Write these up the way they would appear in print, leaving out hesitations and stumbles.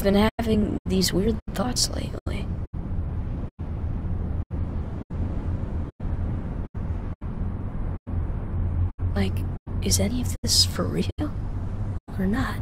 I've been having these weird thoughts lately. Like, is any of this for real? Or not?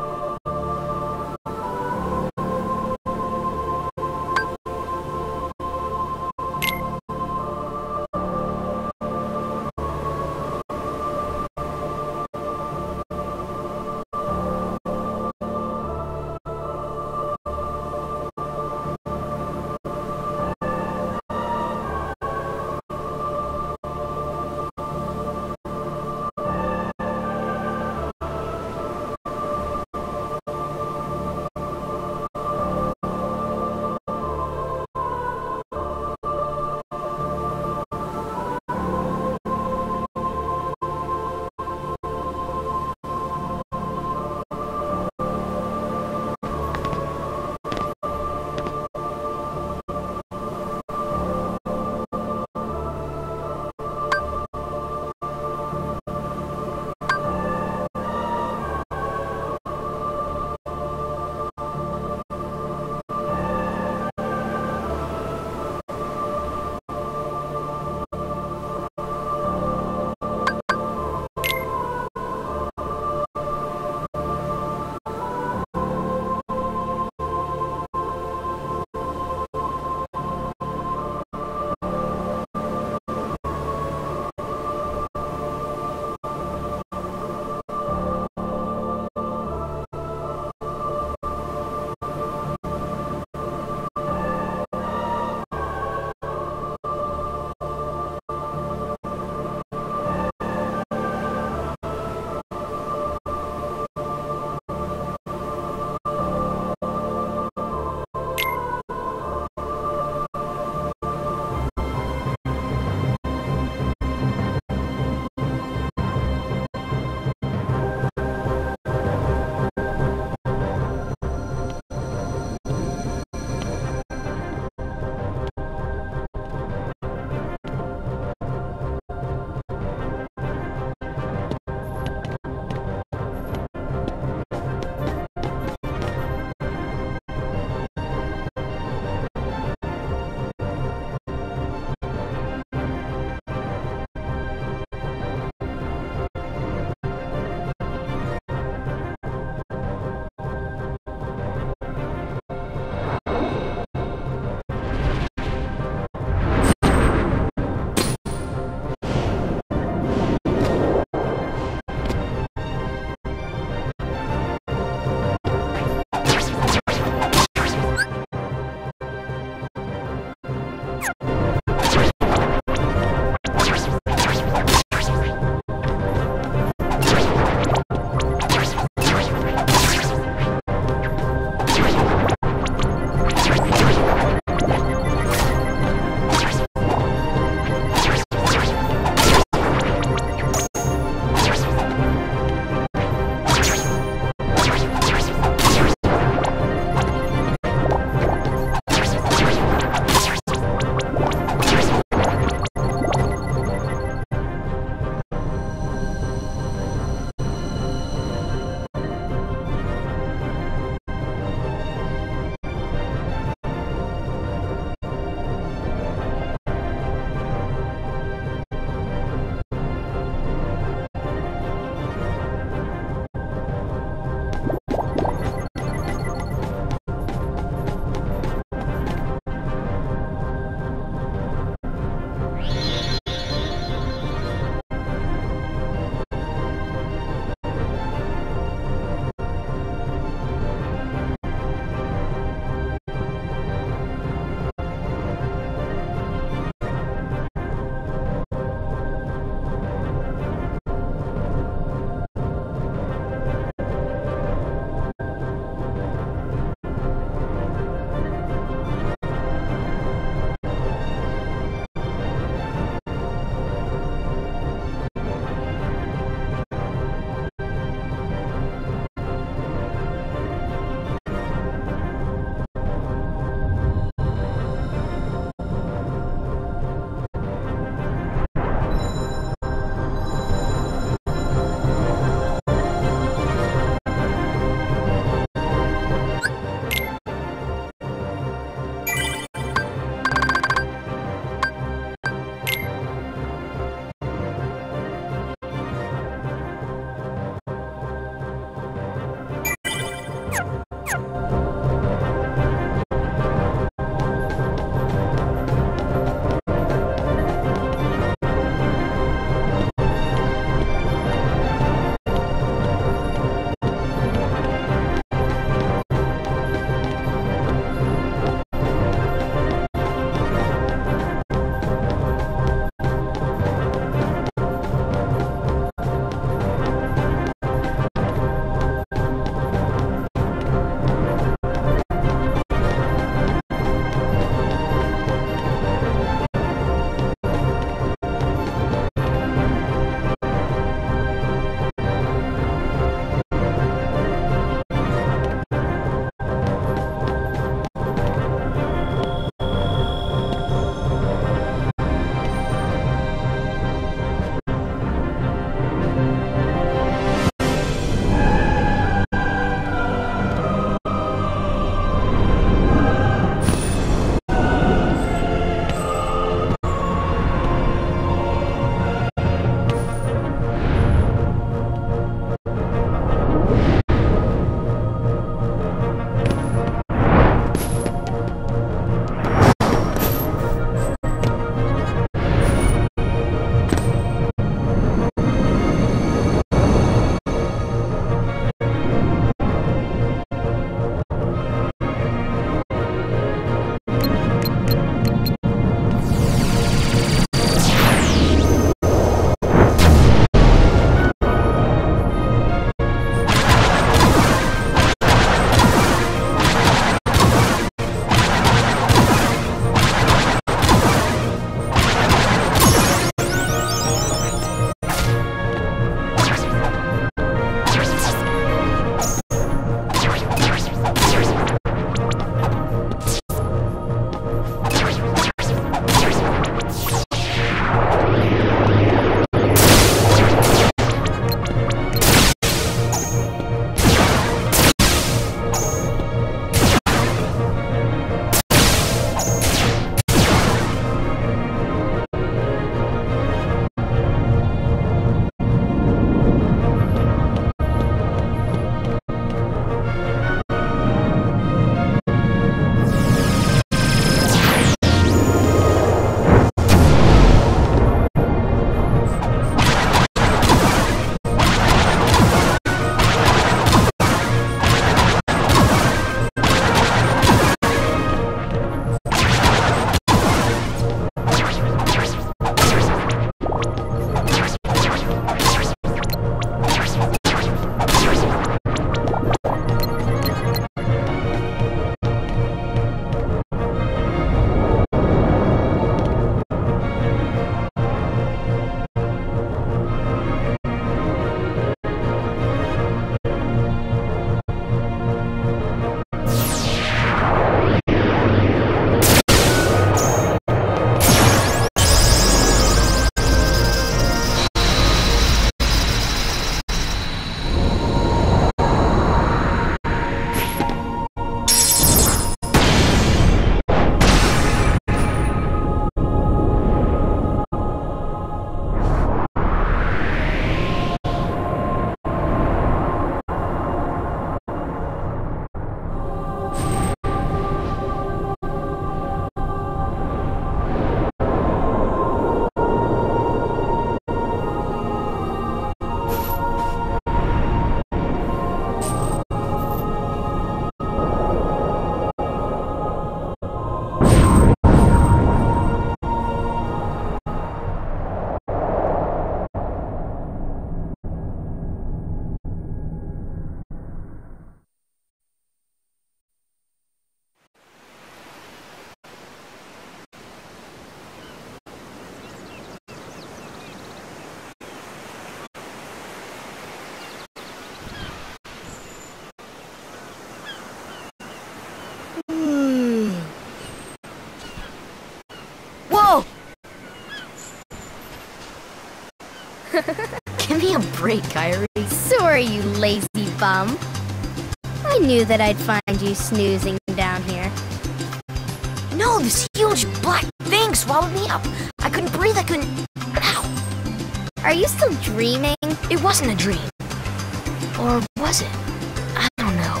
Give me a break, Kyrie. Sorry, you lazy bum. I knew that I'd find you snoozing down here. No, this huge black thing swallowed me up. I couldn't breathe, I couldn't... Ow! Are you still dreaming? It wasn't a dream. Or was it? I don't know.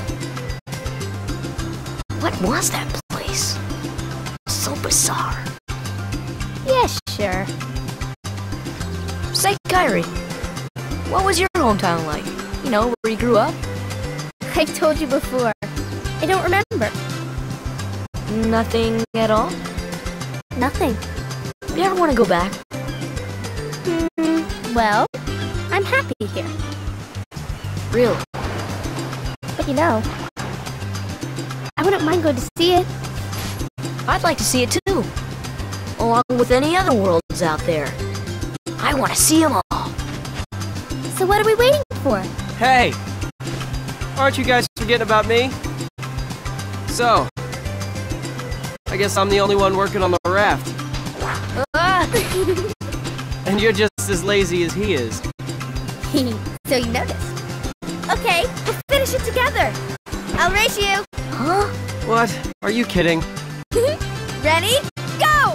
What was that place? So bizarre. Yeah, sure. Say, Kyrie, what was your hometown like? You know, where you grew up? I've told you before. I don't remember. Nothing at all? Nothing. You ever want to go back? Well, I'm happy here. Really? But you know, I wouldn't mind going to see it. I'd like to see it too. Along with any other worlds out there. I want to see them all. So what are we waiting for? Hey! Aren't you guys forgetting about me? So, I guess I'm the only one working on the raft. And you're just as lazy as he is. So you noticed. Okay, we'll finish it together. I'll race you. Huh? What? Are you kidding? Ready? Go!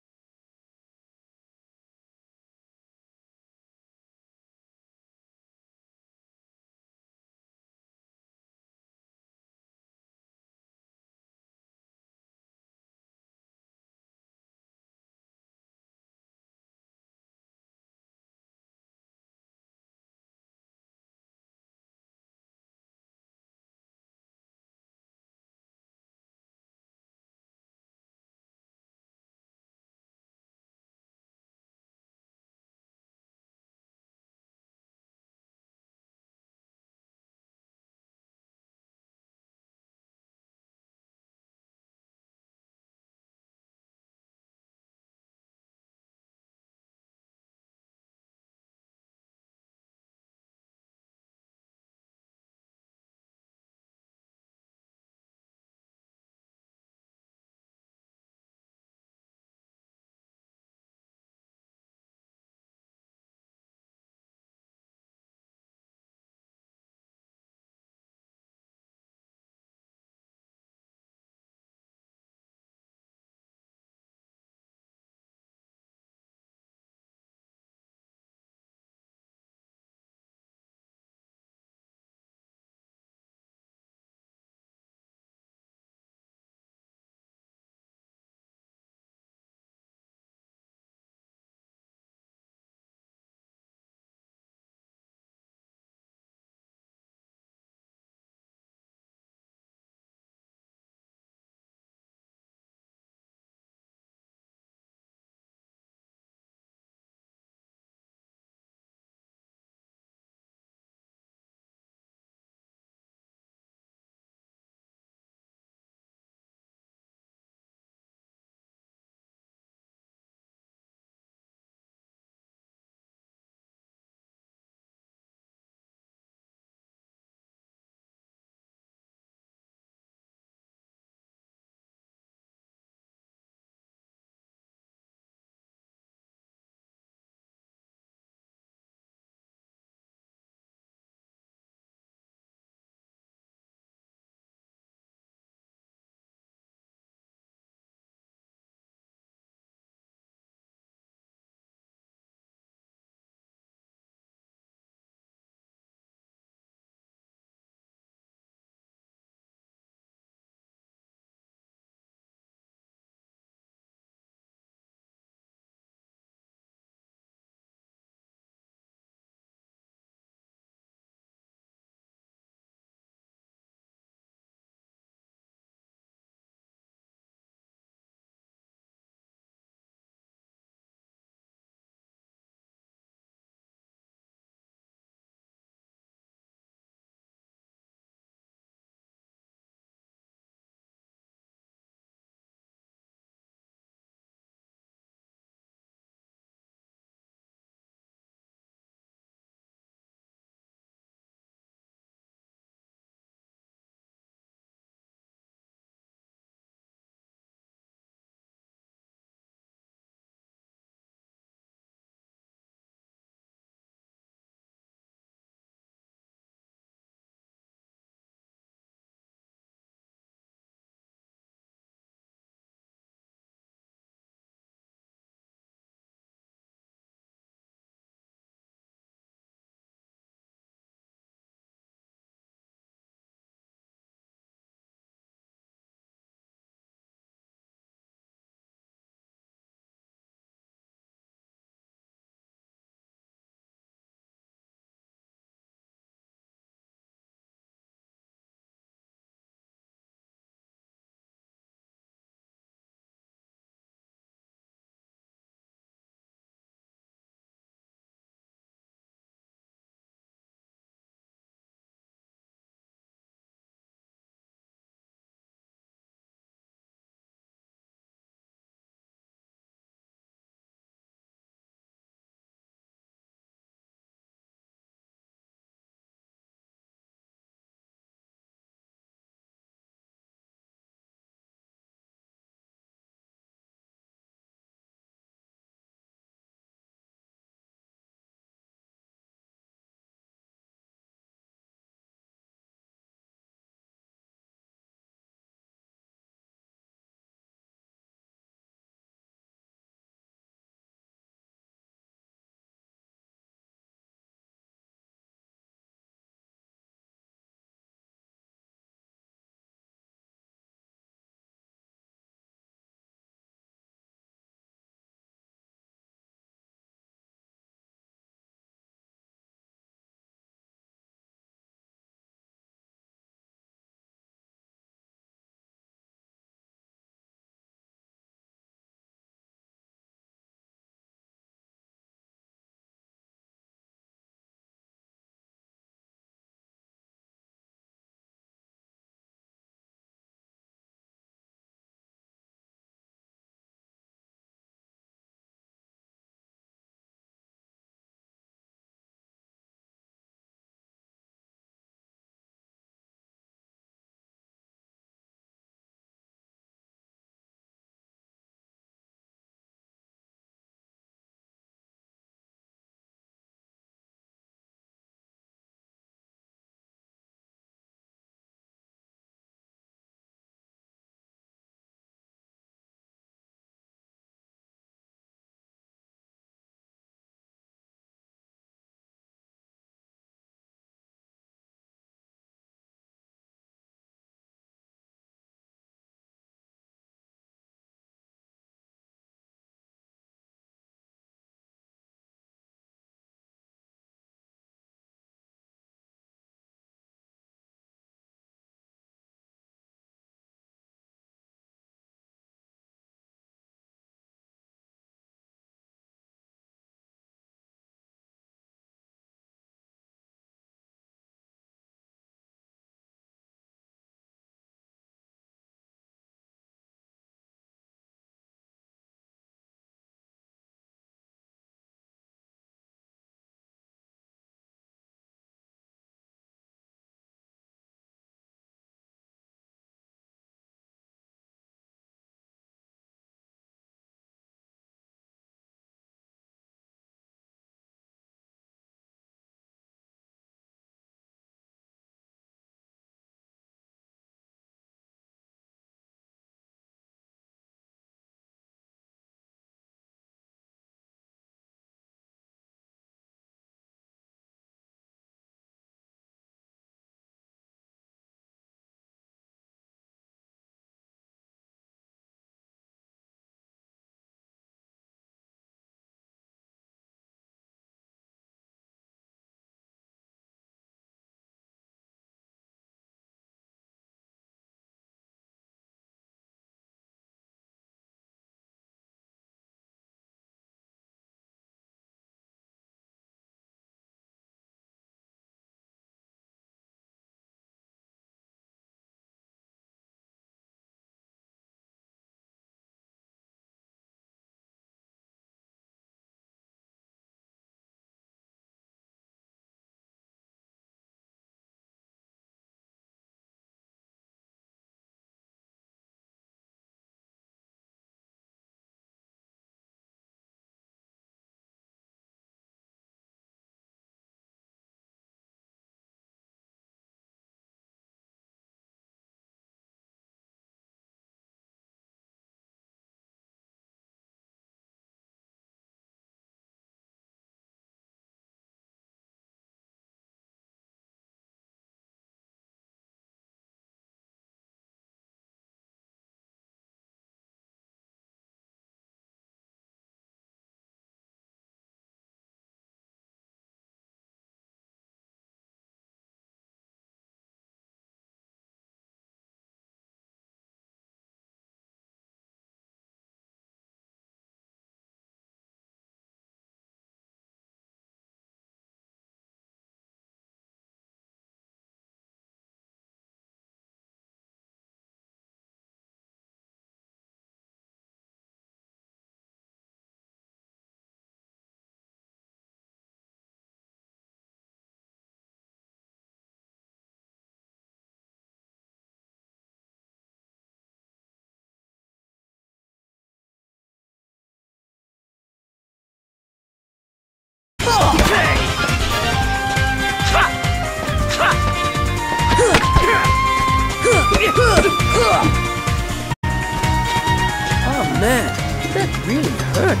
Man, that really hurt.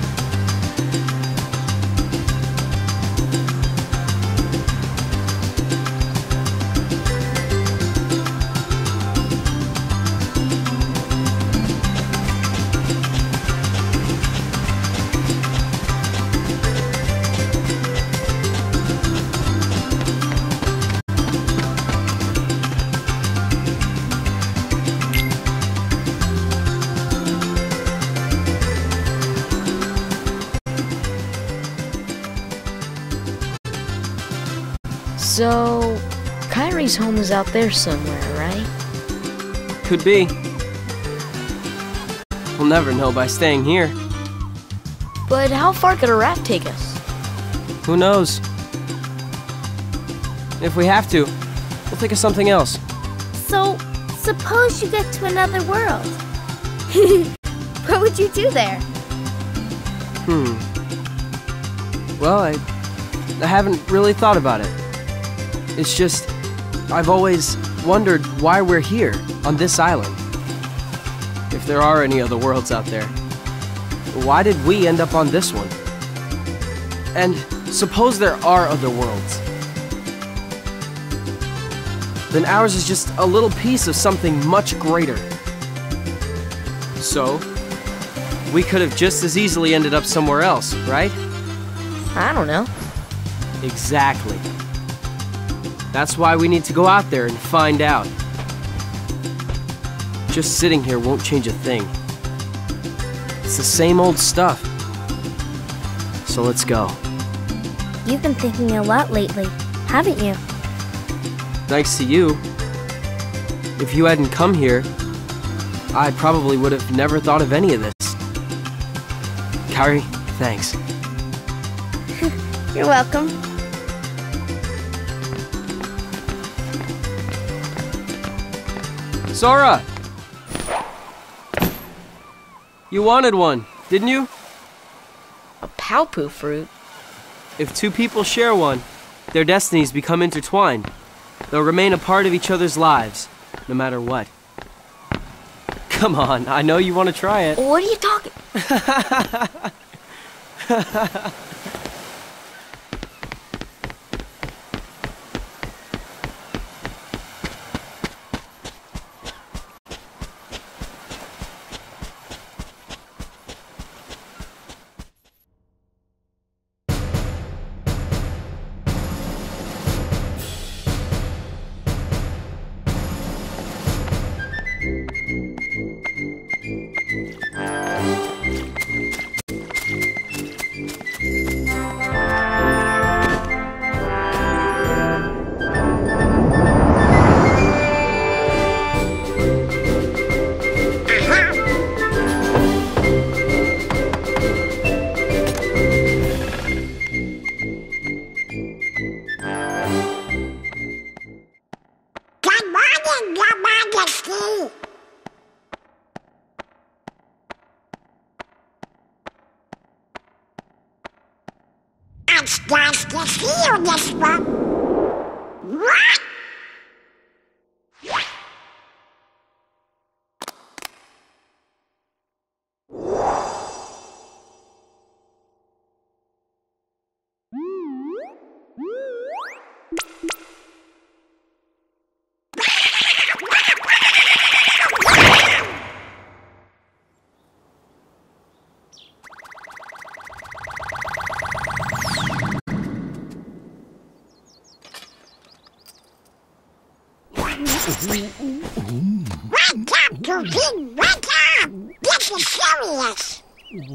So, Kyrie's home is out there somewhere, right? Could be. We'll never know by staying here. But how far could a raft take us? Who knows? If we have to, we'll think of something else. So, suppose you get to another world. What would you do there? Well, I haven't really thought about it. It's just, I've always wondered why we're here, on this island. If there are any other worlds out there, why did we end up on this one? And suppose there are other worlds. Then ours is just a little piece of something much greater. So, we could have just as easily ended up somewhere else, right? I don't know. Exactly. That's why we need to go out there and find out. Just sitting here won't change a thing. It's the same old stuff. So let's go. You've been thinking a lot lately, haven't you? Thanks to you. If you hadn't come here, I probably would have never thought of any of this. Kyrie, thanks. You're welcome. Sora! You wanted one, didn't you? A Paopu fruit? If two people share one, their destinies become intertwined. They'll remain a part of each other's lives, no matter what. Come on, I know you want to try it. What are you talking? It's nice to see you this one. What? Wake up, Goofy! Wake up! This is serious!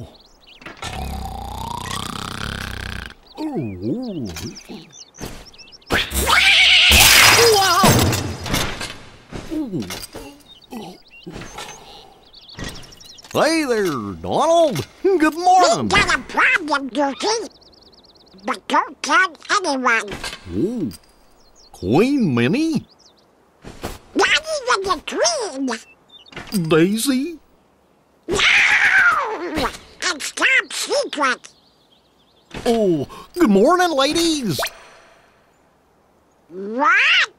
Hey there, Donald. Good morning. We got a problem, Goofy. But don't tell anyone. Oh, Queen Minnie? Not even the Queen. Daisy? No! It's top secret. Oh, good morning, ladies. What?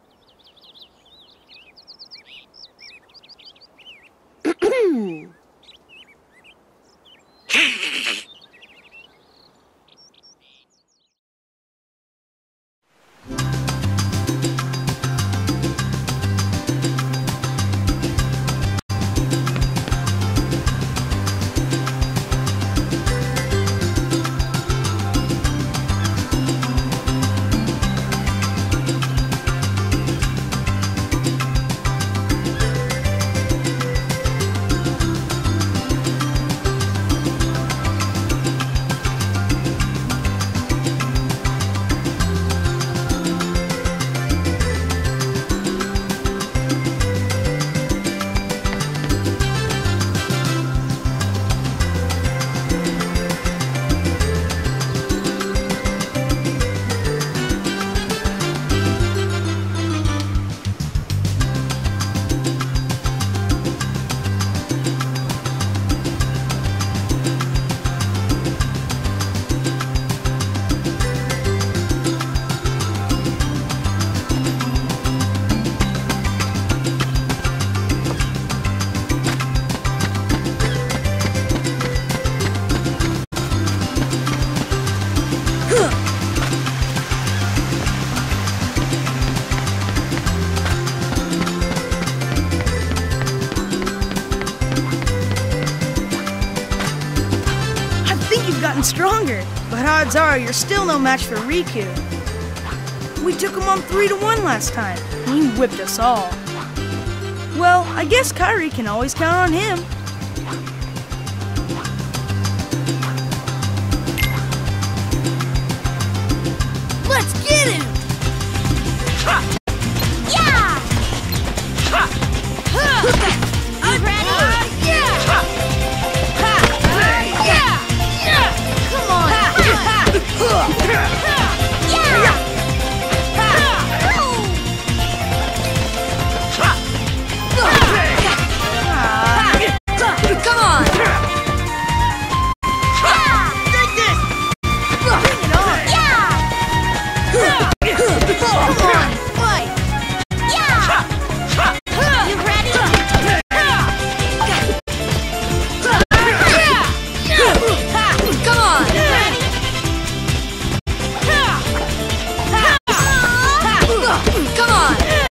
think you've gotten stronger, but odds are you're still no match for Riku. We took him on 3-1 last time. He whipped us all. Well, I guess Kairi can always count on him. Let's get him! Yeah! You ready? Yeah! Come on! Yeah! Come on! Take this! Bring it on! Yeah! Come on, fight! Yeah! You ready? Come on! Ready? Come on!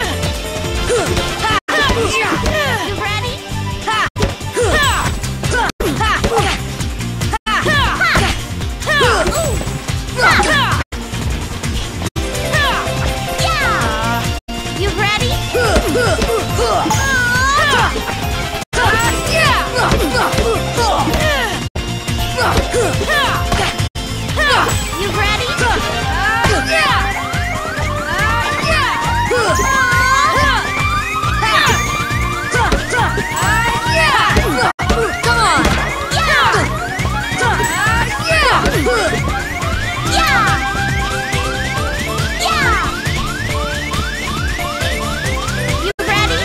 You ready? Yeah! You ready? You ready? Come on! You ready?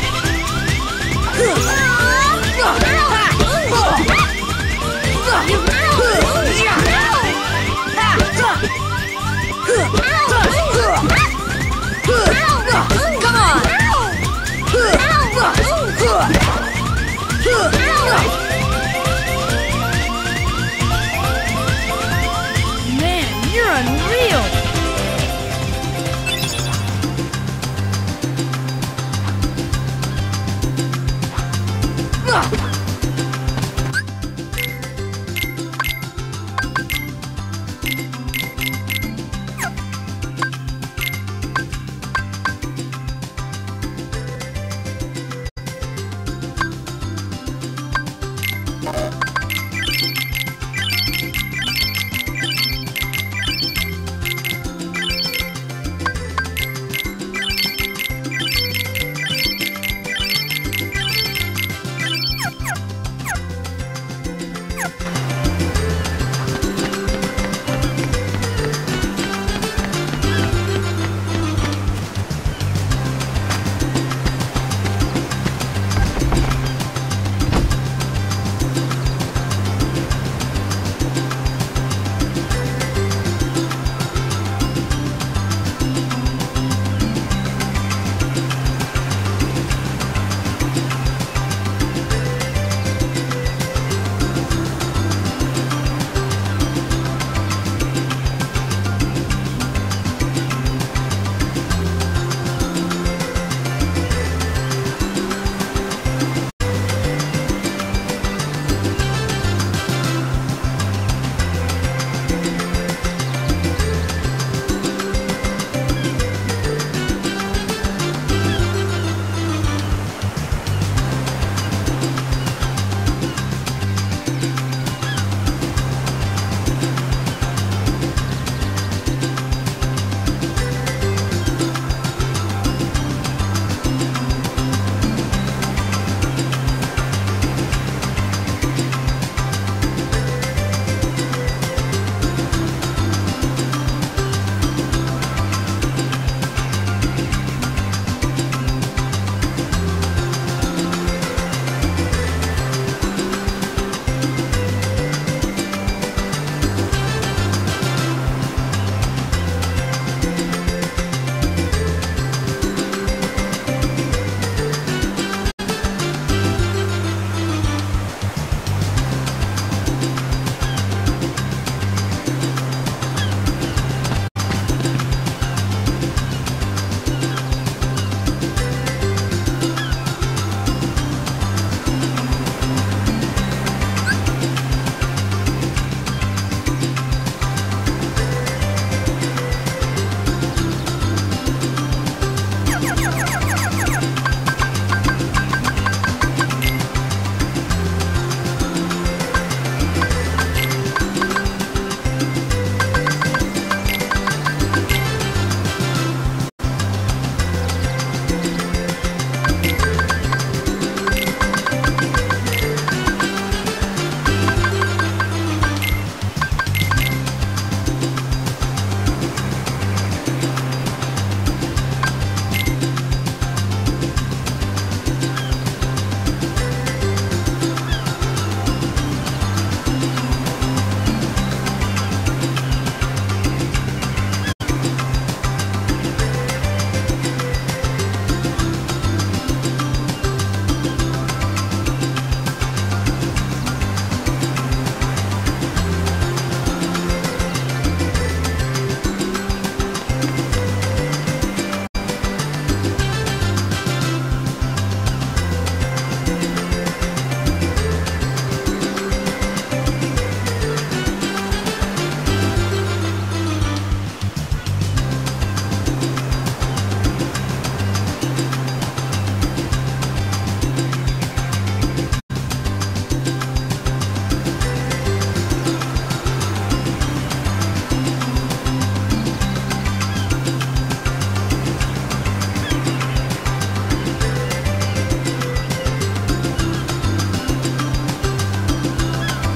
Come on! Man, you're unreal!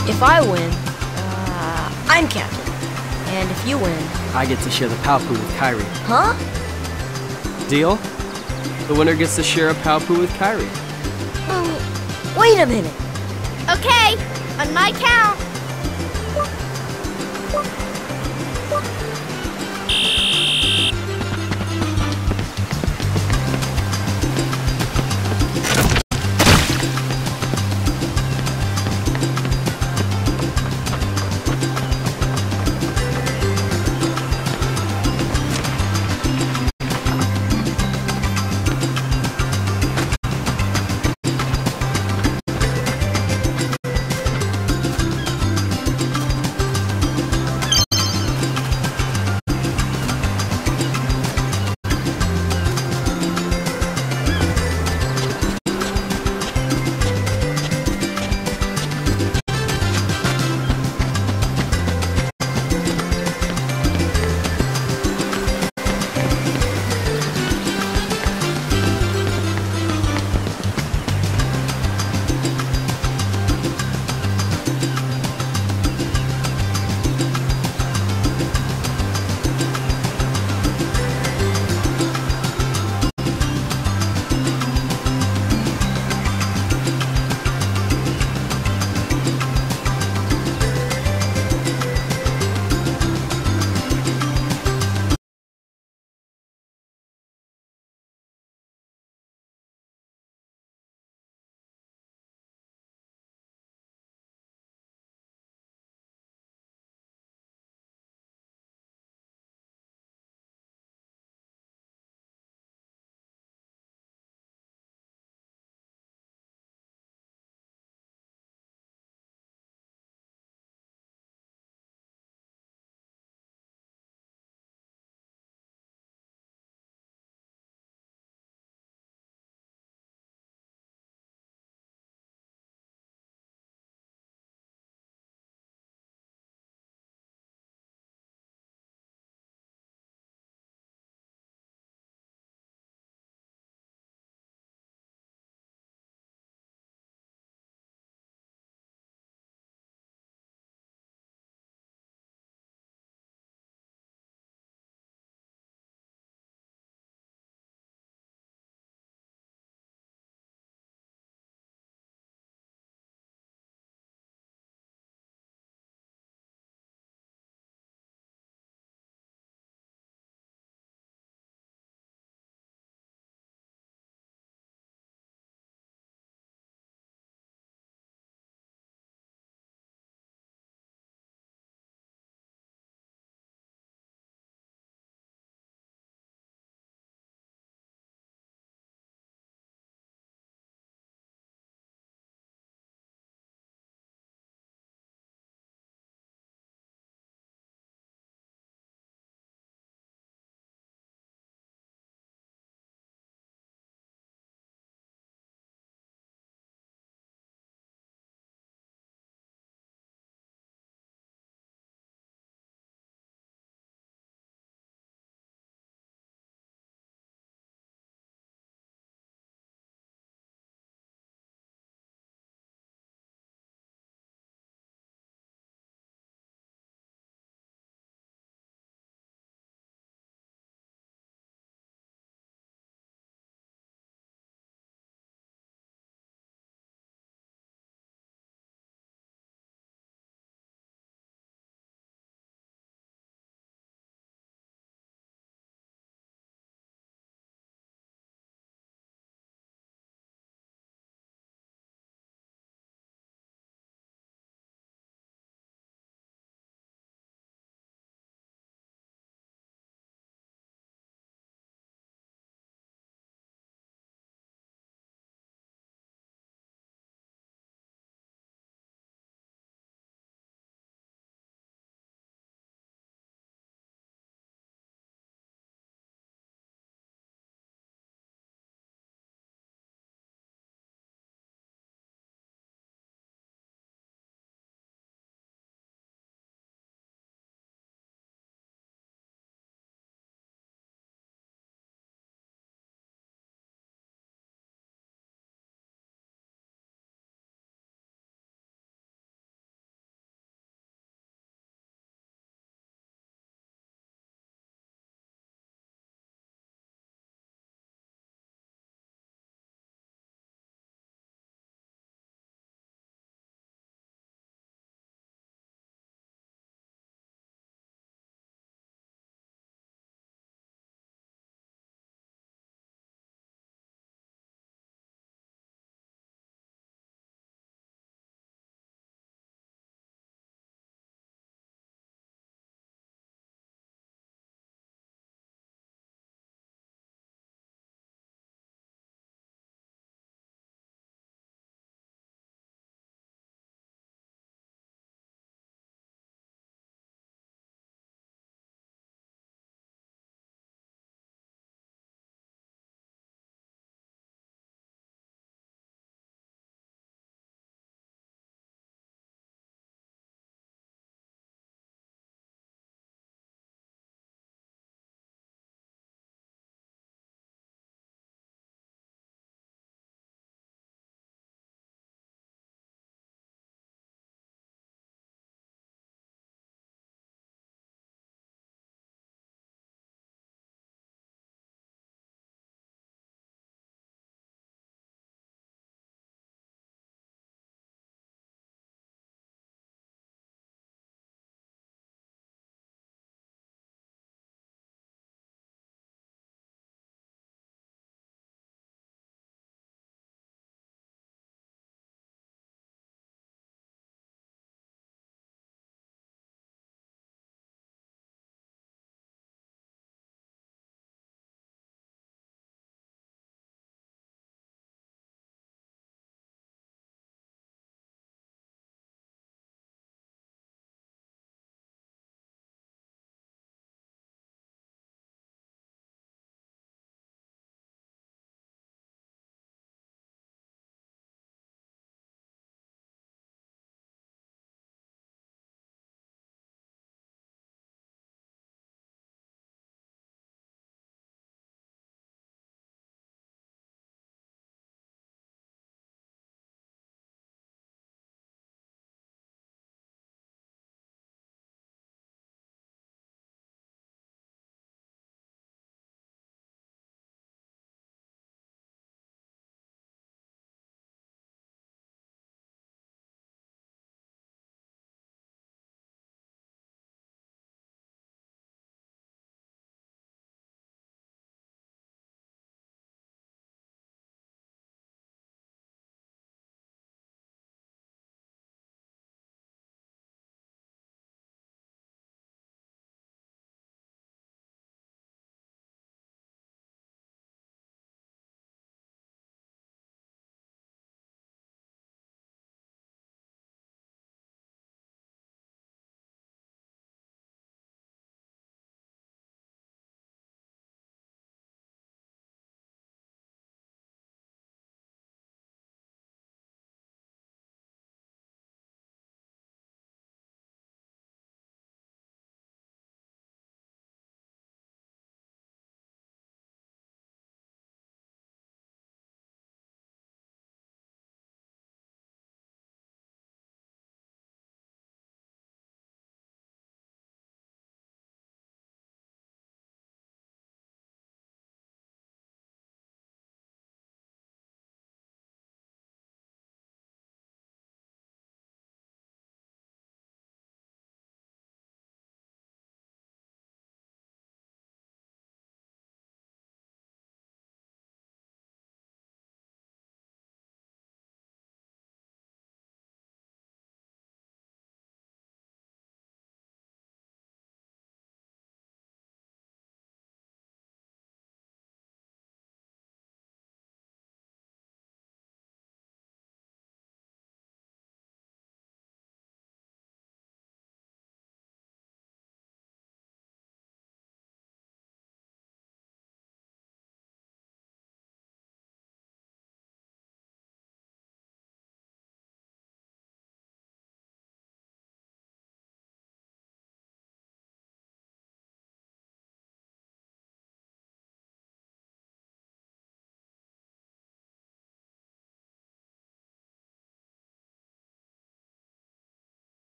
If I win, I'm captain. And if you win... I get to share the Palpu with Kairi. Huh? Deal? The winner gets to share a Palpu with Kairi. Wait a minute. Okay, on my count.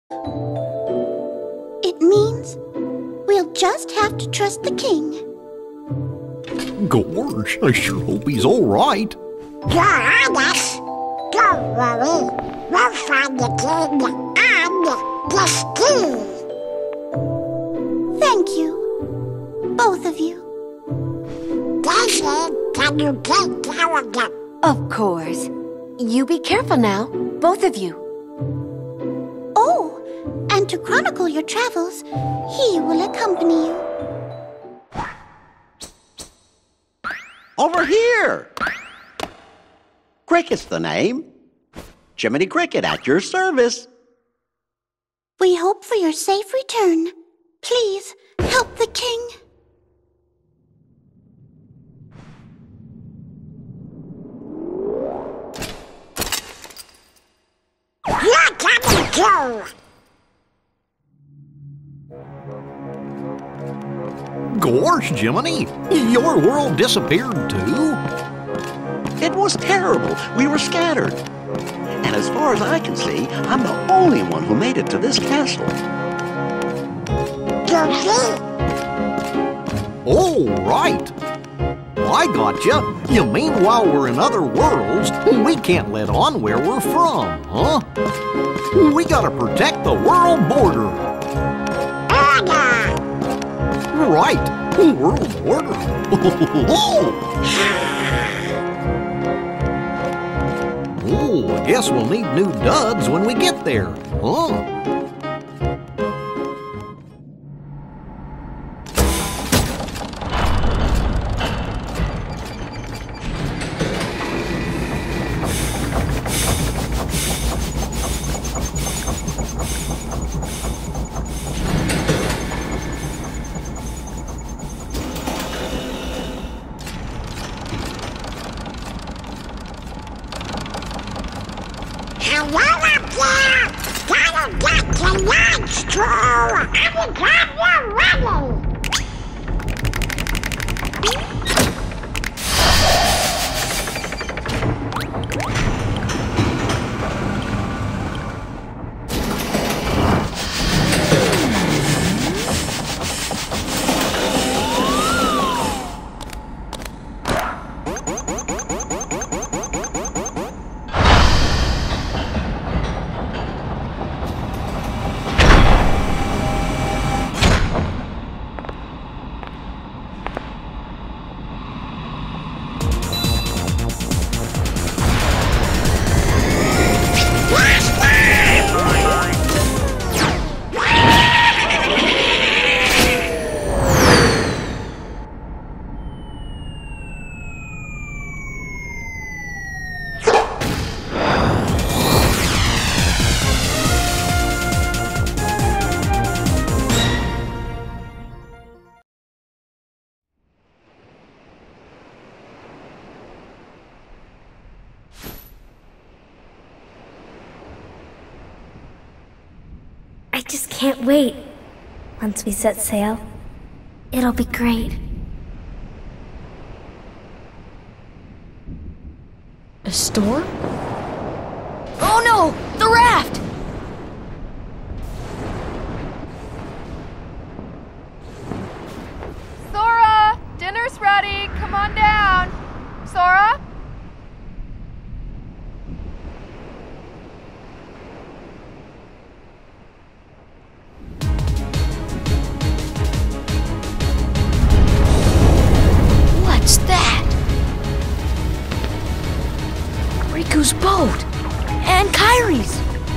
It means we'll just have to trust the king. Gorge, I sure hope he's all right. You're on us. Don't worry. We'll find the king and the ski. Thank you. Both of you. Daisy, can you take care of them? Of course. You be careful now, both of you. Oh, and to chronicle your travels, he will accompany you. Over here! Cricket's the name. Jiminy Cricket at your service. We hope for your safe return. Please, help the king. You're coming too! Gorge, Jiminy, your world disappeared too? It was terrible. We were scattered. And as far as I can see, I'm the only one who made it to this castle. Oh, right. I gotcha. You mean while we're in other worlds, we can't let on where we're from, huh? We gotta protect the world border. Order! Right, world border. Oh, I guess we'll need new duds when we get there, huh? Hello up there! Gotta get to lunch, too! Anytime you're ready! I just can't wait. Once we set sail, it'll be great. A storm? Oh no! The raft! Sora! Dinner's ready! Come on down! Sora? What's that? Riku's boat! And Kairi's!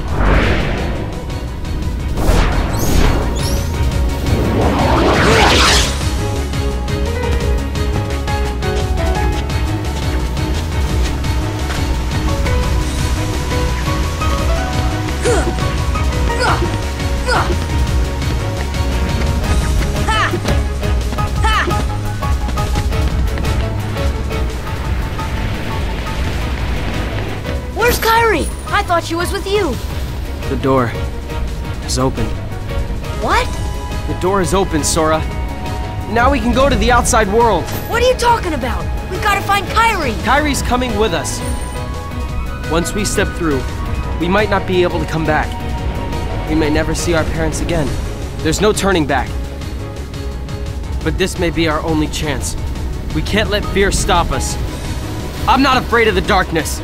Where's Kairi? I thought she was with you. The door is open. What? The door is open, Sora. Now we can go to the outside world. What are you talking about? We gotta find Kairi. Kairi's coming with us. Once we step through, we might not be able to come back. We may never see our parents again. There's no turning back. But this may be our only chance. We can't let fear stop us. I'm not afraid of the darkness.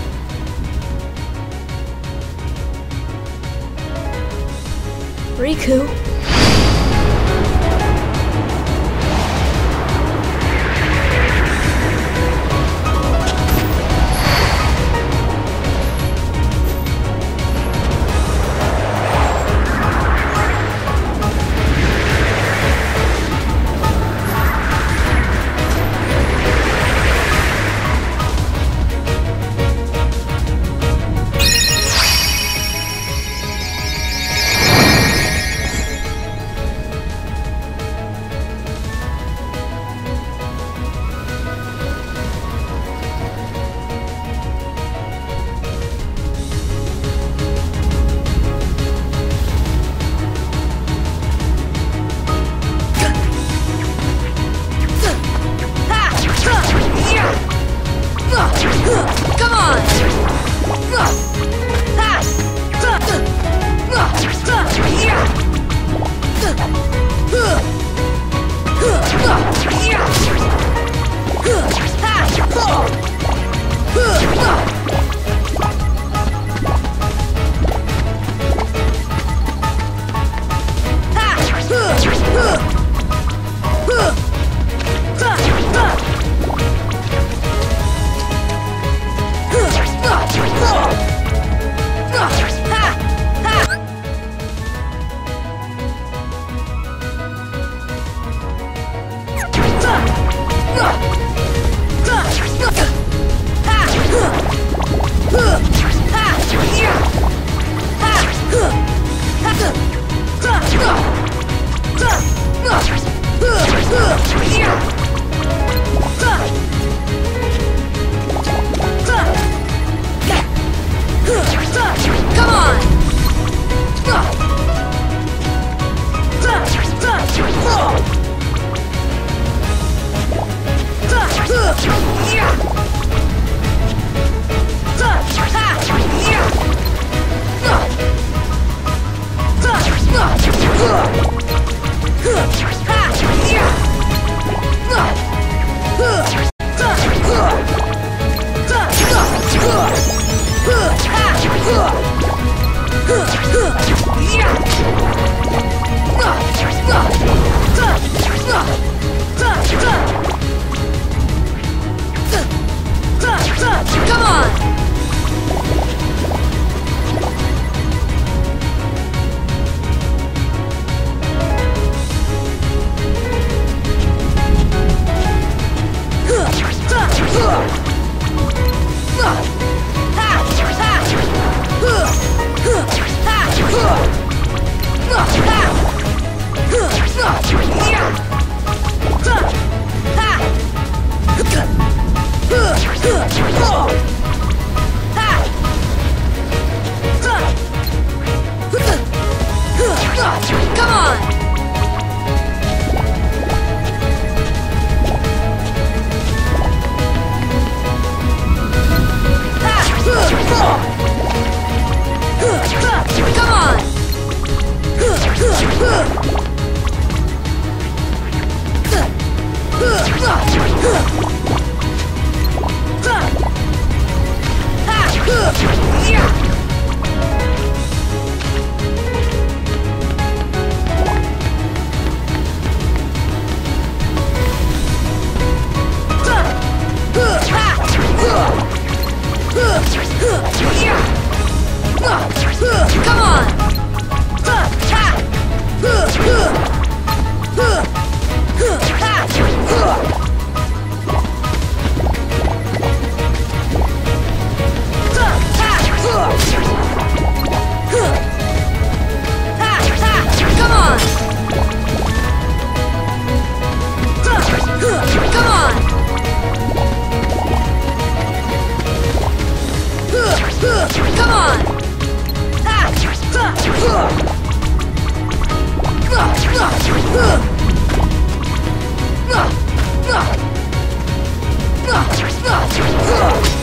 Riku. Come on!